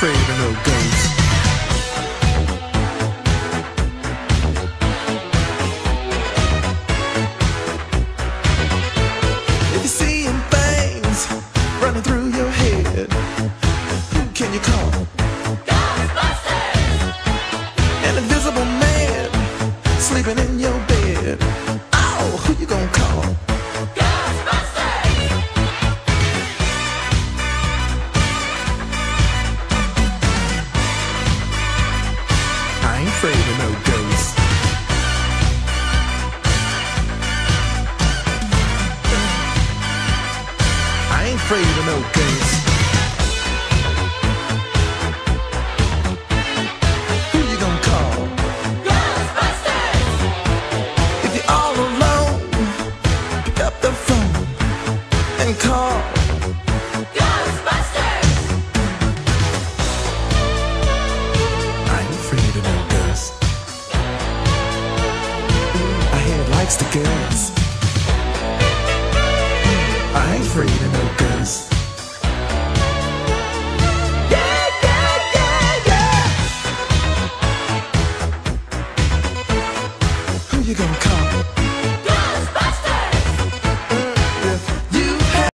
afraid of no ghosts. If you're seeing things running through your head, who can you call? Ghostbusters! An invisible man sleeping in your bed. Oh, who you gonna call? I ain't afraid of no ghosts. I ain't afraid of no ghosts. Who you gonna call? Ghostbusters! If you're all alone, pick up the phone and call Ghostbusters! I ain't afraid of no ghosts. I hear likes the girls. I ain't afraid of no ghosts. Yeah, yeah, yeah, yeah. Who you gonna call?